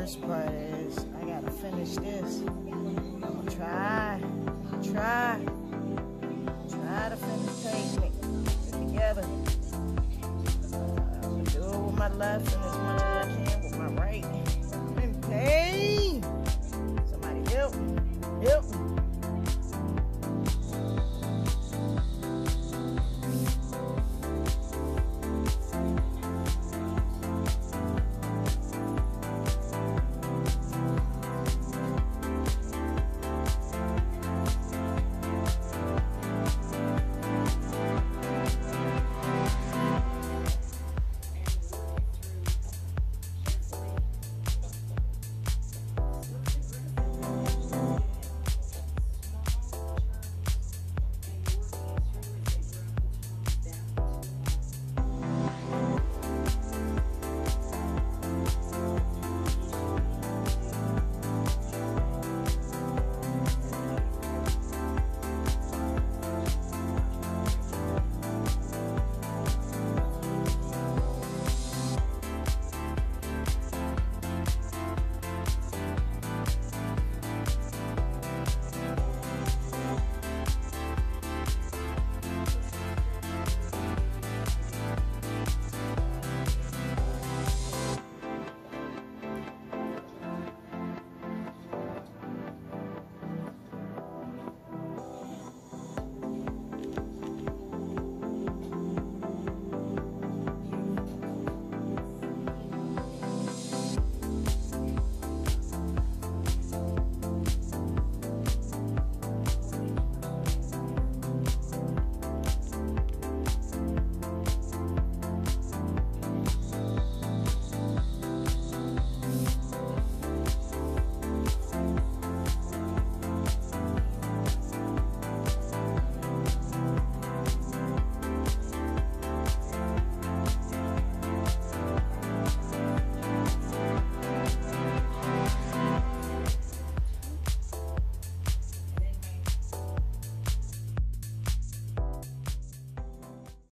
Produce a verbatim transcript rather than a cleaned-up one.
worst part is I gotta finish this. I'm gonna try, try, try to finish taking it together. Uh, I'm gonna do it with my left and